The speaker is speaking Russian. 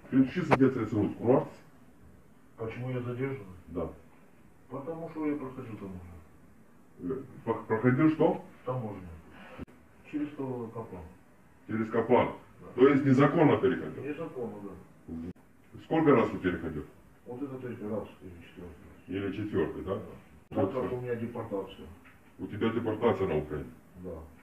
Ce содержится в курорте? Почему я задержан? Да. Потому что я проходил таможню. Проходил что? Таможню. Через Капан. Через Капан. Да. То есть незаконно переходил? Незаконно, да. Сколько раз ты переходил? Вот это третий раз или четвертый. Или четвертый, да? Так как у меня депортация. У тебя депортация на Украине? Да.